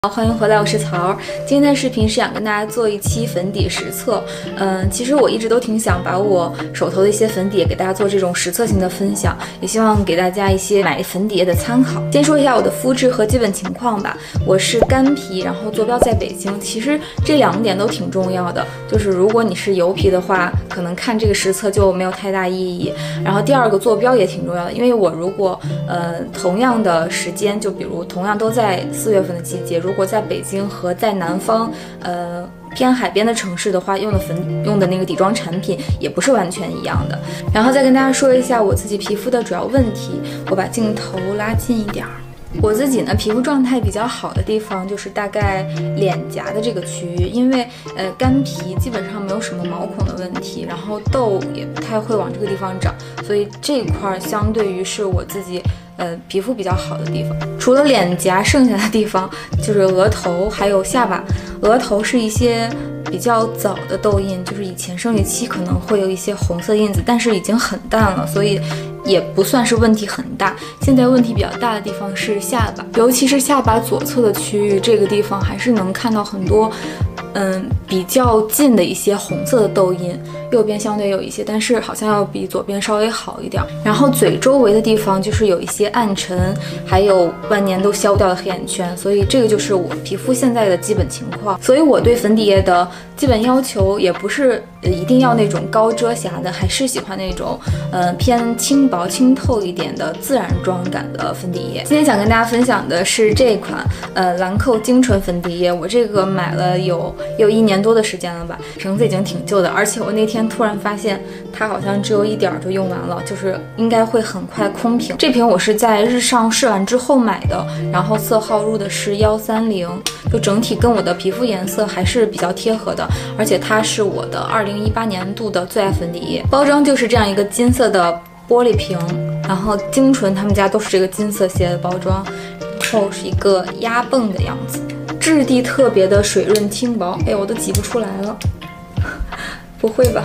欢迎回来，我是曹儿。今天的视频是想跟大家做一期粉底实测。其实我一直都挺想把我手头的一些粉底也给大家做这种实测型的分享，也希望给大家一些买粉底液的参考。先说一下我的肤质和基本情况吧。我是干皮，然后坐标在北京。其实这2点都挺重要的，就是如果你是油皮的话，可能看这个实测就没有太大意义。然后第二个坐标也挺重要的，因为我如果同样的时间，就比如同样都在4月份的季节，如果在北京和在南方，偏海边的城市的话，用的那个底妆产品也不是完全一样的。然后再跟大家说一下我自己皮肤的主要问题，我把镜头拉近一点儿。我自己呢，皮肤状态比较好的地方就是大概脸颊的这个区域，因为干皮基本上没有什么毛孔的问题，然后痘也不太会往这个地方长，所以这块相对于是我自己皮肤比较好的地方。除了脸颊，剩下的地方就是额头还有下巴。额头是一些比较早的痘印，就是以前生理期可能会有一些红色印子，但是已经很淡了，所以也不算是问题很大。现在问题比较大的地方是下巴，尤其是下巴左侧的区域，这个地方还是能看到很多比较近的一些红色的痘印，右边相对有一些，但是好像要比左边稍微好一点。然后嘴周围的地方就是有一些暗沉，还有万年都消不掉的黑眼圈，所以这个就是我皮肤现在的基本情况。所以我对粉底液的基本要求也不是一定要那种高遮瑕的，还是喜欢那种偏轻薄清透一点的自然妆感的粉底液。今天想跟大家分享的是这款兰蔻精纯粉底液，我这个买了有1年多的时间了吧，瓶子已经挺旧的，而且我那天突然发现它好像只有1点就用完了，就是应该会很快空瓶。这瓶我是在日上试完之后买的，然后色号入的是130，就整体跟我的皮肤颜色还是比较贴合的，而且它是我的2018年度的最爱粉底液。包装就是这样一个金色的玻璃瓶，然后精纯他们家都是这个金色系列的包装，然后是一个压泵的样子，质地特别的水润轻薄。哎，我都挤不出来了，不会吧？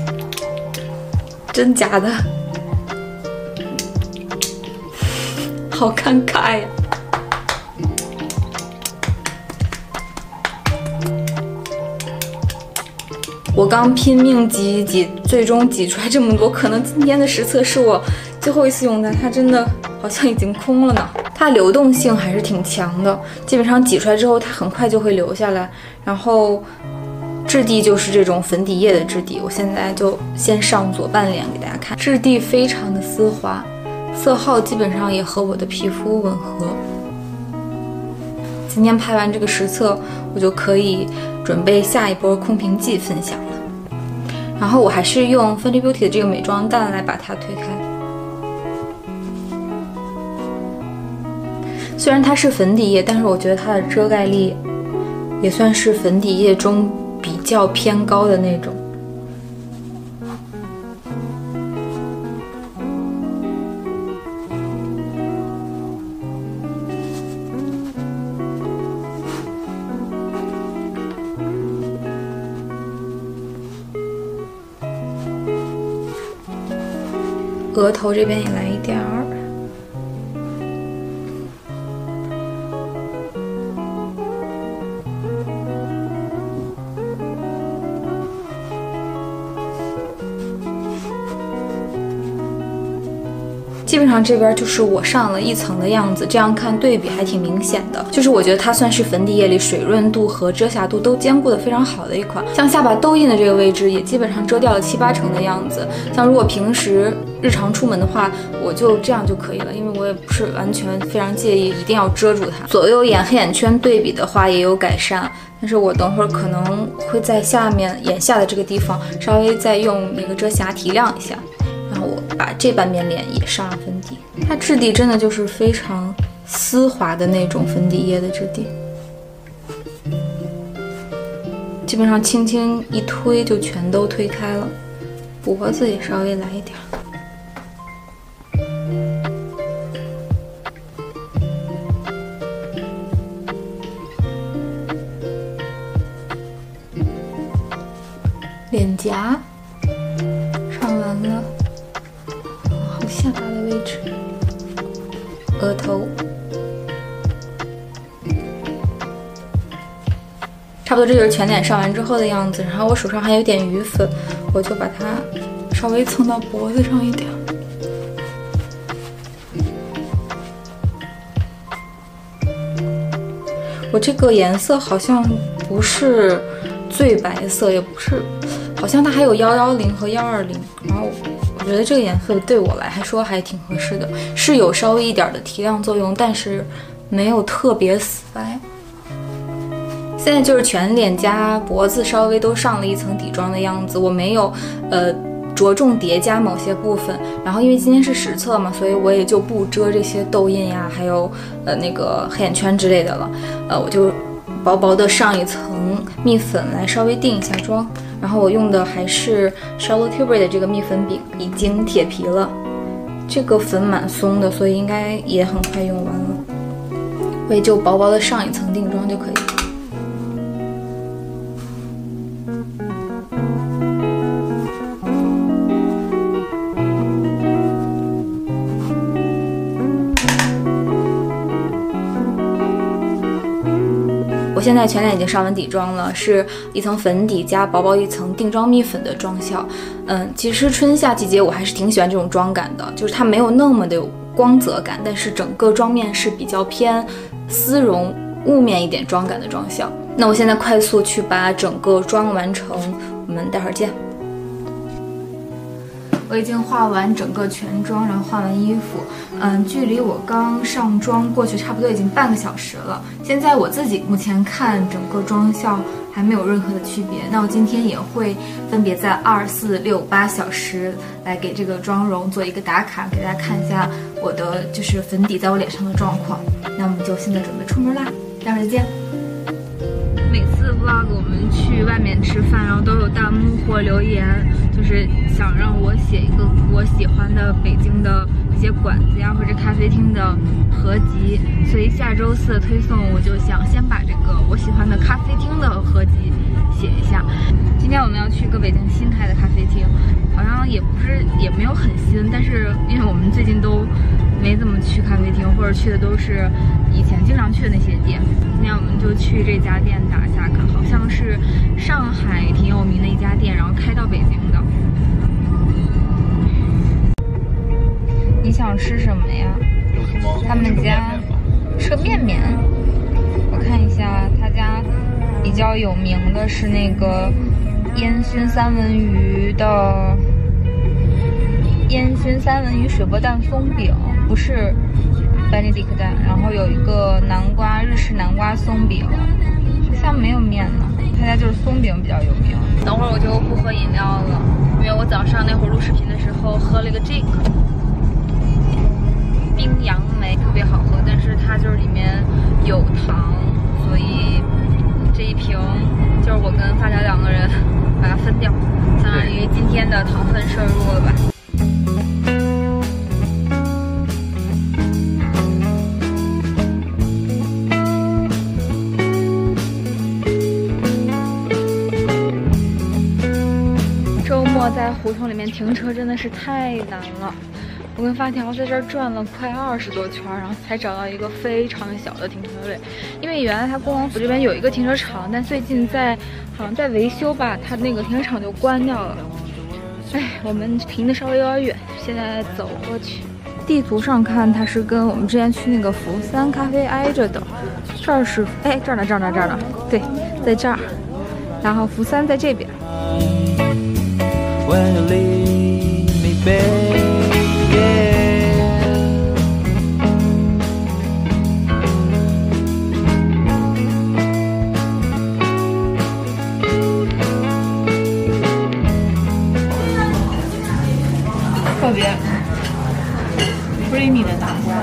真假的？好尴尬呀！我刚拼命挤，最终挤出来这么多，可能今天的实测是我最后一次用它，它真的好像已经空了呢。它流动性还是挺强的，基本上挤出来之后，它很快就会流下来。然后质地就是这种粉底液的质地，我现在就先上左半脸给大家看，质地非常的丝滑，色号基本上也和我的皮肤吻合。今天拍完这个实测，我就可以准备下一波空瓶季分享了。然后我还是用 Fenty Beauty 的这个美妆蛋来把它推开。虽然它是粉底液，但是我觉得它的遮盖力也算是粉底液中比较偏高的那种。额头这边也来一点儿。基本上这边就是我上了1层的样子，这样看对比还挺明显的。就是我觉得它算是粉底液里水润度和遮瑕度都兼顾的非常好的一款。像下巴痘印的这个位置也基本上遮掉了7、8成的样子。像如果平时日常出门的话，我就这样就可以了，因为我也不是完全非常介意一定要遮住它。左右眼黑眼圈对比的话也有改善，但是我等会儿可能会在下面眼下的这个地方稍微再用那个遮瑕提亮一下。然后我把这半边脸也上了粉底，它质地真的就是非常丝滑的那种粉底液的质地，基本上轻轻一推就全都推开了。脖子也稍微来一点，脸颊上完了。下巴的位置，额头， 差不多这就是全脸上完之后的样子。然后我手上还有点余粉，我就把它稍微蹭到脖子上一点。我这个颜色好像不是最白色，也不是，好像它还有110和120，然后我觉得这个颜色对我来说还挺合适的，是有稍微一点的提亮作用，但是没有特别死白。现在就是全脸加脖子稍微都上了一层底妆的样子，我没有着重叠加某些部分，然后因为今天是实测嘛，所以我也就不遮这些痘印呀，还有那个黑眼圈之类的了，我就薄薄的上一层蜜粉来稍微定一下妆。然后我用的还是 Charlotte Tilbury 的这个蜜粉饼，已经铁皮了，这个粉蛮松的，所以应该也很快用完了，我也就薄薄的上一层定妆就可以了。我现在全脸已经上完底妆了，是一层粉底加薄薄一层定妆蜜粉的妆效。其实春夏季节我还是挺喜欢这种妆感的，就是它没有那么的有光泽感，但是整个妆面是比较偏丝绒雾面一点妆感的妆效。那我现在快速去把整个妆完成，我们待会儿见。我已经化完整个全妆，然后换完衣服，距离我刚上妆过去差不多已经半个小时了。现在我自己目前看整个妆效还没有任何的区别。那我今天也会分别在24、6、8小时来给这个妆容做一个打卡，给大家看一下我的就是粉底在我脸上的状况。那我们就现在准备出门啦，待会儿再见。每次 vlog 我们去外面吃饭，然后都有弹幕或留言，就是想让我写一个我喜欢的北京的一些馆子呀或者咖啡厅的合集，所以下周4的推送我就想先把这个我喜欢的咖啡厅的合集写一下。今天我们要去一个北京新开的咖啡厅，好像也没有很新，但是因为我们最近都没怎么去咖啡厅，或者去的都是以前经常去的那些店。今天我们就去这家店打一下卡，好像是上海挺有名的一家店，然后开到北京的。你想吃什么呀？他们家吃个面面。我看一下，他家比较有名的是那个烟熏三文鱼水波蛋松饼，不是Benedict蛋，然后有一个日式南瓜松饼，好像没有面呢。他家就是松饼比较有名。等会儿我就不喝饮料了，因为我早上那会儿录视频的时候喝了一个这个冰杨梅，特别好喝，但是它就是里面有糖，所以这一瓶就是我跟发条2个人把它分掉，相当于今天的糖分摄入了吧。周末在胡同里面停车真的是太难了。我跟发条在这儿转了快20多圈，然后才找到一个非常小的停车位。因为原来它恭王府这边有一个停车场，但最近好像在维修吧，它那个停车场就关掉了。我们停的稍微有点远，现在走过去。地图上看，它是跟我们之前去那个福三咖啡挨着的。这儿是这儿呢，对，在这儿。然后福三在这边。特别 creamy 的大瓜。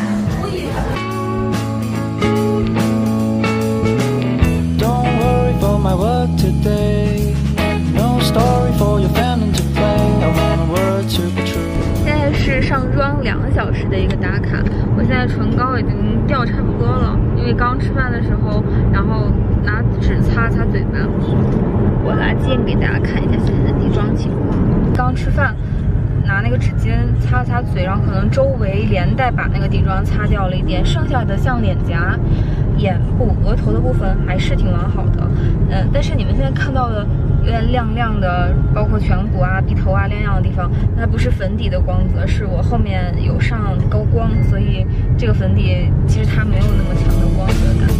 现在是上妆2个小时的一个打卡，我现在唇膏已经掉差不多了，因为刚吃饭的时候，然后拿纸擦嘴巴。我拿镜给大家看一下现在的底妆情况。刚吃饭。拿那个纸巾擦嘴，然后可能周围连带把那个底妆擦掉了一点，剩下的像脸颊眼部、额头的部分还是挺完好的。但是你们现在看到的有点亮亮的，包括颧骨啊、鼻头啊亮亮的地方，那不是粉底的光泽，是我后面有上高光，所以这个粉底其实它没有那么强的光泽感。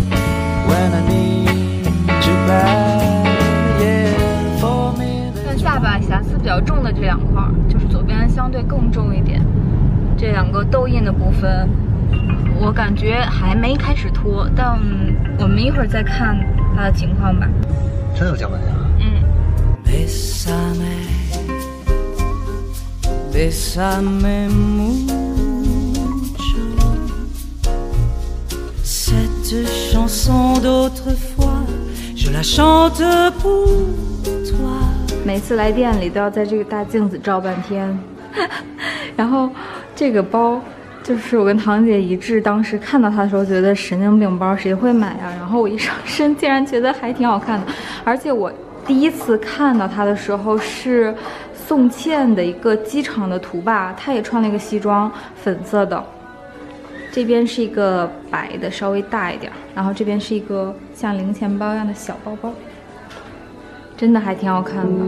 像下巴瑕疵比较重的这两块，就是左边相对更重一点，这两个痘印的部分。我感觉还没开始脱，但我们一会儿再看它的情况吧。 真有姜白呀？ Bésame mucho. Cette chanson d'autrefois, je la chante pour toi. 每次来店里都要在这个大镜子照半天，然后这个包。就是我跟堂姐一致，当时看到它的时候觉得神经病包谁会买啊？然后我一上身竟然觉得还挺好看的，而且我第一次看到它的时候是宋茜的一个机场的图吧，她也穿了一个西装，粉色的，这边是一个白的，稍微大一点，然后这边是一个像零钱包一样的小包包，真的还挺好看的。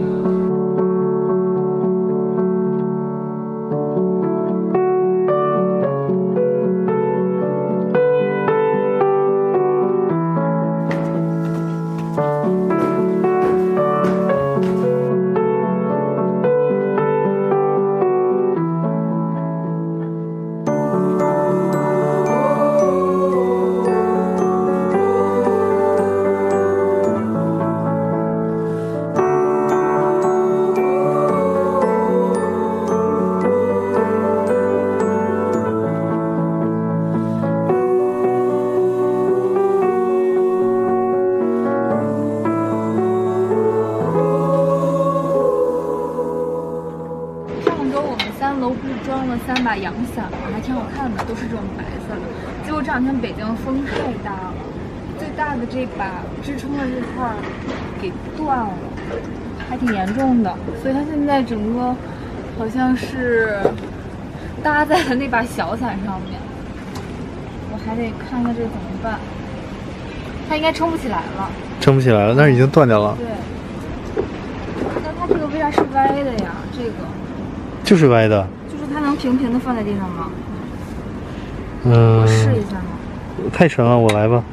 装了3把阳伞，还挺好看的，都是这种白色的。结果这2天北京风太大了，最大的这把支撑的这块给断了，还挺严重的。所以它现在整个好像是搭在了那把小伞上面，我还得看看这怎么办。它应该撑不起来了， 撑不起来了，那已经断掉了。 对，那它这个为啥是歪的呀？这个就是歪的。 它能平平的放在地上吗？ 我试一下吗？ 太沉了，我来吧。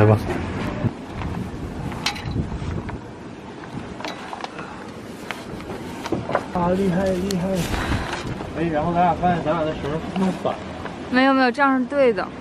啊，厉害！哎，然后咱俩发现咱俩的绳弄反了。 没有，这样是对的。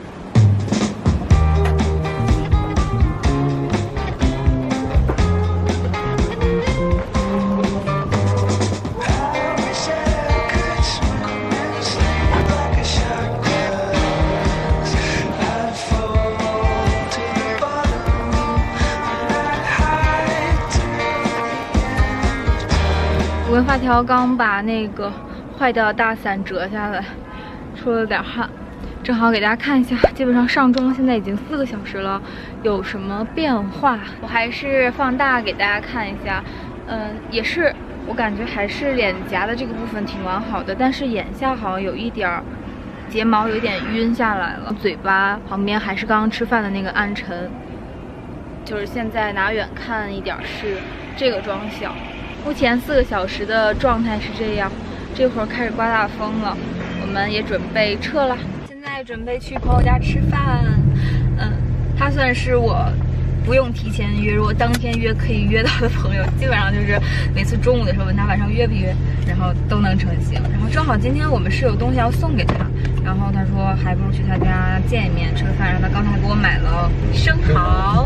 我跟发条刚把那个坏掉的大伞折下来，出了点汗，正好给大家看一下，基本上上妆现在已经4个小时了，有什么变化？我还是放大给大家看一下，也是我感觉还是脸颊的这个部分挺完好的，但是眼下好像有一点睫毛有点晕下来了，嘴巴旁边还是刚刚吃饭的那个暗沉，就是现在拿远看一点是这个妆效。目前4个小时的状态是这样，这会儿开始刮大风了，我们也准备撤了。现在准备去朋友家吃饭，他算是我不用提前约，如果当天约可以约到的朋友，基本上就是每次中午的时候问他晚上约不约，然后都能成行。然后正好今天我们是有东西要送给他，然后他说还不如去他家见一面吃个饭，然后他刚才给我买了生蚝。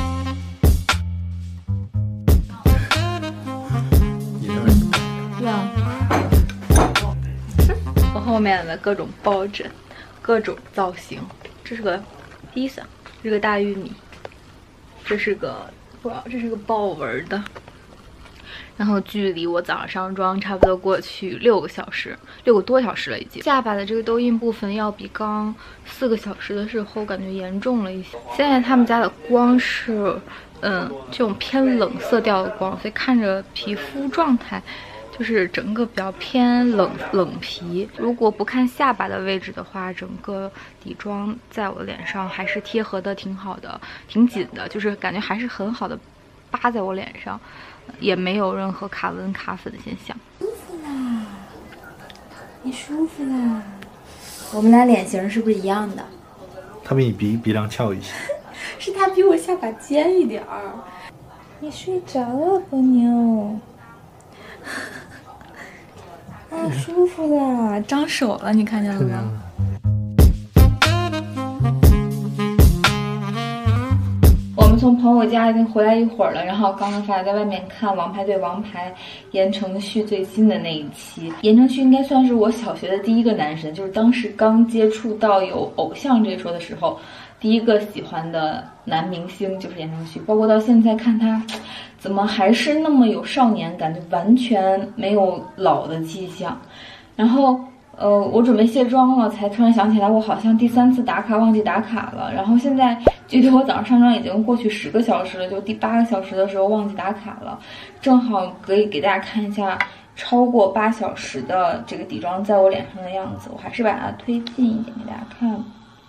我后面的各种抱枕，各种造型，这是个披萨，这是个大玉米，这是个豹纹的。然后距离我早上上妆差不多过去6个多小时了已经。下巴的这个痘印部分要比刚4个小时的时候感觉严重了一些。现在他们家的光是这种偏冷色调的光，所以看着皮肤状态就就是整个比较偏冷皮。如果不看下巴的位置的话，整个底妆在我的脸上还是贴合的挺好的，挺紧的，就是感觉还是很好的扒在我脸上，也没有任何卡纹卡粉的现象。舒服啦，你舒服啦。我们俩脸型是不是一样的？ 他比你鼻梁翘一些。 是他比我下巴尖一点儿。你睡着了，波妞。啊，舒服啦，张手了，你看见了吗？我们从朋友家已经回来一会儿了，然后刚刚发现在外面看《王牌对王牌》言承旭最新的那一期。言承旭应该算是我小学的第一个男神，就是当时刚接触到有偶像这一说的时候，第一个喜欢的男明星就是言承旭。包括到现在看他，怎么还是那么有少年感，就完全没有老的迹象。然后我准备卸妆了，才突然想起来我好像第3次打卡忘记打卡了。然后现在距离我早上上妆已经过去10个小时了，就第8个小时的时候忘记打卡了，正好可以给大家看一下超过8小时的这个底妆在我脸上的样子。我还是把它推近一点给大家看。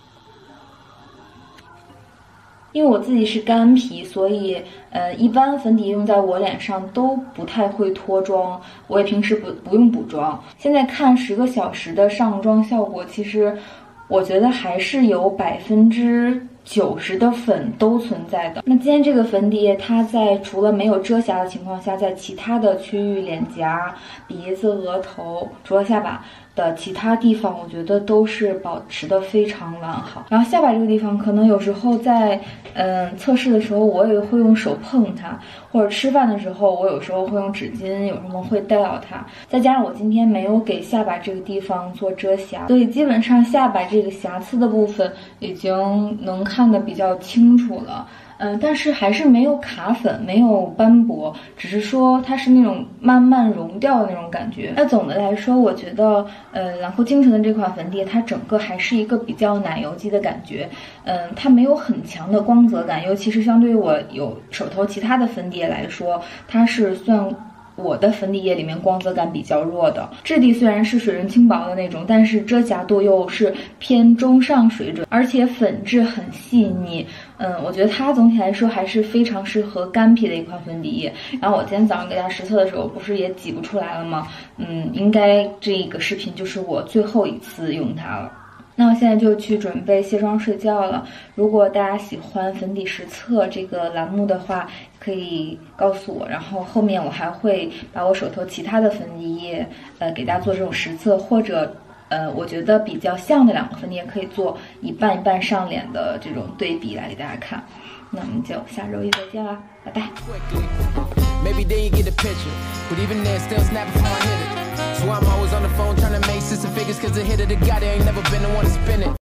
因为我自己是干皮，所以一般粉底用在我脸上都不太会脱妆，我也平时不用补妆。现在看10个小时的上妆效果，其实我觉得还是有90%的粉都存在的。那今天这个粉底，它在除了没有遮瑕的情况下，在其他的区域，脸颊、鼻子、额头，除了下巴的其他地方，我觉得都是保持的非常完好。然后下巴这个地方，可能有时候在测试的时候，我也会用手碰它，或者吃饭的时候，我有时候会用纸巾，有时候会带到它。再加上我今天没有给下巴这个地方做遮瑕，所以基本上下巴这个瑕疵的部分已经能看得比较清楚了。但是还是没有卡粉，没有斑驳，只是说它是那种慢慢融掉的那种感觉。那总的来说，我觉得兰蔻京城的这款粉底，它整个还是一个比较奶油肌的感觉。它没有很强的光泽感，尤其是相对于我有手头其他的粉底来说，它是算我的粉底液里面光泽感比较弱的。质地虽然是水润轻薄的那种，但是遮瑕度又是偏中上水准，而且粉质很细腻。我觉得它总体来说还是非常适合干皮的一款粉底液。然后我今天早上给大家实测的时候，不是也挤不出来了吗？应该这个视频就是我最后一次用它了。那我现在就去准备卸妆睡觉了。如果大家喜欢粉底实测这个栏目的话，可以告诉我，然后后面我还会把我手头其他的粉底液给大家做这种实测，或者我觉得比较像的2个粉底液可以做一半一半上脸的这种对比来给大家看。那我们就下周一再见啦，拜拜。Maybe then you get the picture, but even then still snapping before I hit it. So I'm always on the phone trying to make 6 figures, cause the hit of the guy, they ain't never been the one to spin it.